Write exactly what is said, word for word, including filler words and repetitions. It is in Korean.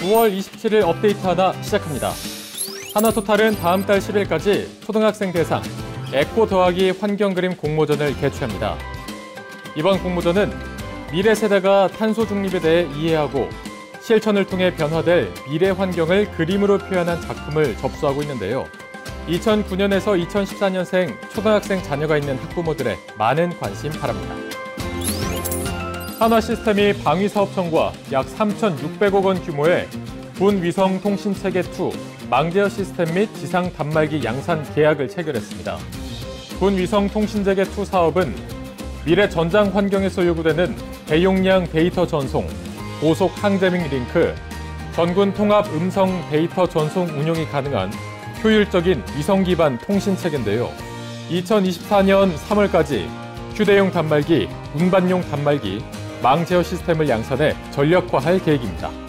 구월 이십칠일 업데이트 하나 시작합니다. 하나토탈은 다음 달 십일까지 초등학생 대상 에코 더하기 환경그림 공모전을 개최합니다. 이번 공모전은 미래 세대가 탄소 중립에 대해 이해하고 실천을 통해 변화될 미래 환경을 그림으로 표현한 작품을 접수하고 있는데요. 이천구년에서 이천십사년생 초등학생 자녀가 있는 학부모들의 많은 관심 바랍니다. 한화시스템이 방위사업청과 약 삼천육백억 원 규모의 군 위성 통신체계 투 망제어 시스템 및 지상 단말기 양산 계약을 체결했습니다. 군 위성 통신체계 투 사업은 미래 전장 환경에서 요구되는 대용량 데이터 전송, 고속 항제밍 링크, 전군 통합 음성 데이터 전송 운용이 가능한 효율적인 위성 기반 통신 체계인데요. 이천이십사년 삼월까지 휴대용 단말기, 운반용 단말기, 망제어 시스템을 양산해 전력화할 계획입니다.